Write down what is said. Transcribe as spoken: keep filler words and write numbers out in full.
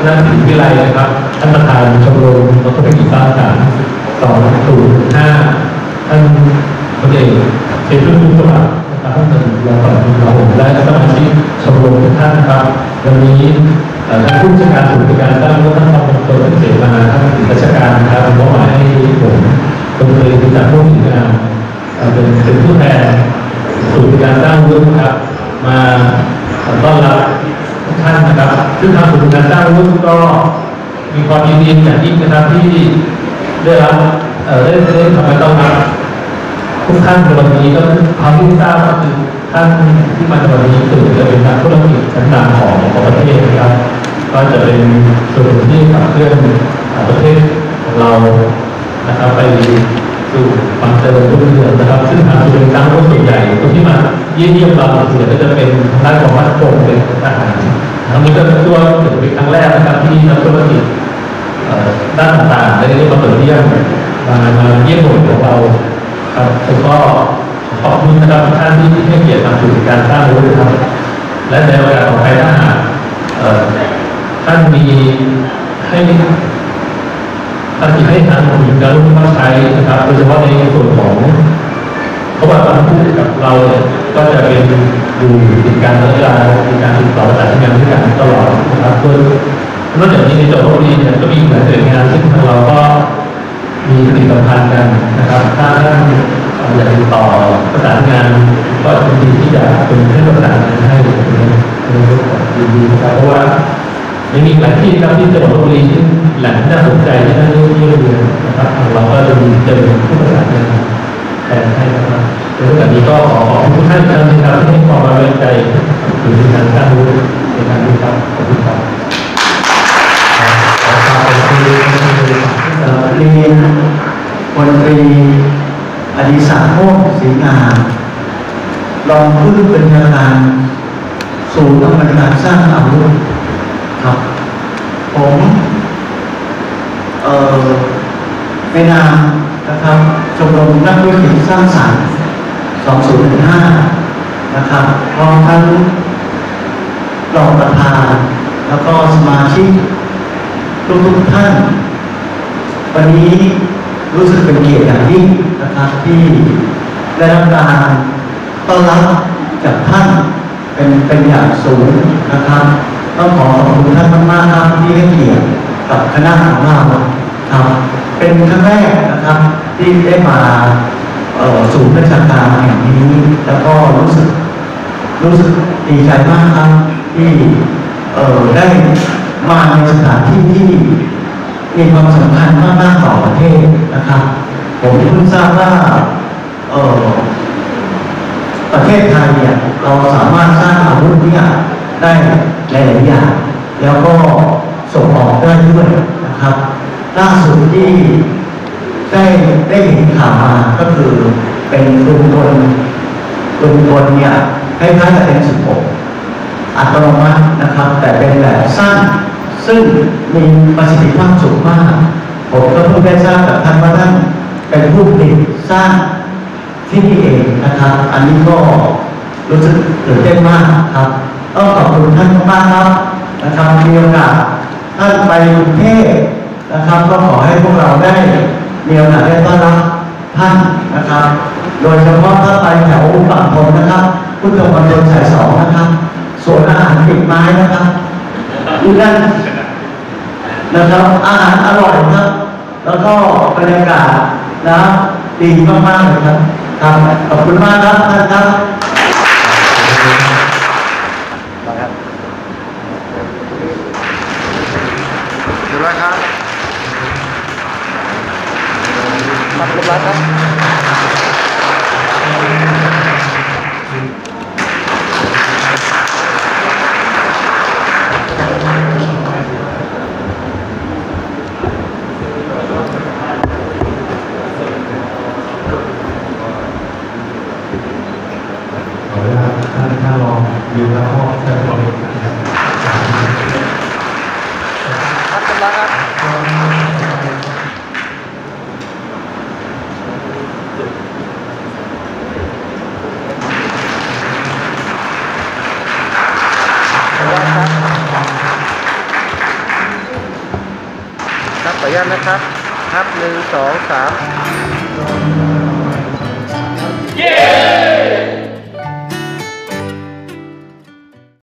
ณะศิลป์วิไลนะครับท่านประธานชมรมดร.กิจสร้างสรรค์สองศูนย์ห้าท่านพลเอกเชษฐ์รุ่งสวัสดิ์นะครับท่านเป็นรองประธานเราและสมาชิกชมรมทุกท่านครับวันนี้ท่านผู้จัดการศูนย์การสร้างและท่านรองตัวเสมาท่านราชการครับมอบหมายให้ผมเป็นเลยจากผู้ถืองานเป็นเป็นผู้แทนศูนย์การสร้างรุ่นครับมาต้อนรับทุกท่านนะครับซึ่งทางศูนย์การสร้างรุ่นก็มีความยินดีอย่างยิ่งนะครับที่ได้รับได้ได้ทำให้ต้อนรับทุกท่านในวันนี้ก็ความที่ทราบก็คือท่านที่มาในวันนี้ถือจะเป็นนักธุรกิจชั้นนำของของประเทศนะครับก็จะเป็นส่วนที่ขับเคลื่อนประเทศของเรานะครับไปสู่ความเจริญรุ่งเรืองนะครับซึ่งทางศูนย์การสร้างรุ่นส่วนใหญ่คนที่มาเยี่ยมเยี่ยมเราส่วนใหญ่ก็จะเป็นด้านของวัฒนธรรมเป็นทหารครั้งนี้ก็เป็นตัวเป็นครั้งแรกนะครับที่นักธุรกิจด้านต่างๆได้มาเปิดเยี่ยมมามาเยี่ยมหน่วยของเราครับผมก็ขอบคุณนะครับท่านที่ให้เกียรติทางศูนย์การสร้างรุ่นครับและในโอกาสต่อไปถ้าหากท่านมีให้ท่านที่ให้ทางศูนย์การรุ่นเข้าใช้นะครับโดยเฉพาะในส่วนของเพราะว่าตอนพูดกับเราเนี่ยก็จะเป็นดูติดการระยะติดการติดต่อประสานงานด้วยกันตลอดนะครับโดยนอกจากนี้ในจังหวัดบุรีเนี่ยก็มีหลายหน่วยงานซึ่งทางเราก็มีปฏิสัมพันธ์กันนะครับถ้าท่านอยากติดต่อประสานงานก็ยินดีที่จะเป็นให้ประสานงานให้ในเรื่องของยินดีนะครับเพราะว่ายังมีหลายที่ครับที่จังหวัดบุรีที่แหล่งน่าสนใจที่น่าเที่ยวเที่ยวเรียนนะครับเราก็จะมีเจอผู้ประสานงานแทนให้นะครับในเรื่องนี้ก็ขอขอบคุณทุกท่านอีกครั้งนะครับที่ให้ความไว้ใจหรือการสร้างรู้ในการดูครับขอบคุณครับขอขอบคุณเรียนพลตรีอดิศักดิ์โมกศรีงามรองผู้บัญชาการศูนย์อำนวยการสร้างอาวุธครับผมเอ่อในนามนะครับชมรมนักธุรกิจสร้างสรรค์สองศูนย์หนึ่งห้านะครับพร้อมทั้งรองประธานแล้วก็สมาชิกทุกทุกท่านวันนี้รู้สึกเป็นเกียรติอย่างยิ่งนะครับที่ได้รับการต้อนรับจากท่านเป็นเป็นอย่างสูงนะครับต้องขอขอบคุณท่านมากๆครับที่ให้เกียรติกับคณะของเราครับเป็นครั้งแรกนะครับที่ได้มาศูนย์ราชการแห่งนี้แล้วก็รู้สึกรู้สึกดีใจมากครับที่ได้มาในสถานที่ที่มีความสำคัญมากๆต่อประเทศนะครับผมเพิ่งทราบว่าประเทศไทยเนี่ยเราสามารถสร้างอาวุธเนี่ยได้หลายๆอย่างแล้วก็ส่งออกได้ด้วยนะครับล่าสุดที่ได้ได้เห็นข่าวมาก็คือเป็นปืนกลปืนกลเนี่ยคล้ายๆกับเอ็มสิบหกอัตโนมัตินะครับแต่เป็นแบบสั้นซึ่งมีประสิทธิภาพสูงมากผมก็เพิ่งได้ทราบจากท่านว่าท่านเป็นผู้ผลิตสร้างที่นี่เองนะครับอันนี้ก็รู้สึกตื่นเต้นมากครับต้องขอบคุณท่านมากครับนะครับมีโอกาสท่านไปกรุงเทพนะครับก็ขอให้พวกเราได้มีโอกาสได้ต้อนรับท่านนะครับโดยเฉพาะถ้าไปแถวฝั่งทนนะครับพุทธมณฑลสายสองนะครับสวนอาหารติดไม้นะครับดูนั่นนะครับอาหารอร่อยครับแล้วก็บรรยากาศนะดีมากๆเลยครับครับขอบคุณมากครับท่านครับดูแลครับขอบคุณมากครับอยู่แล้วก็จะทำเป็นการขอบคุณมากครับอนุญาตนะครับครับหนึ่งสองสาม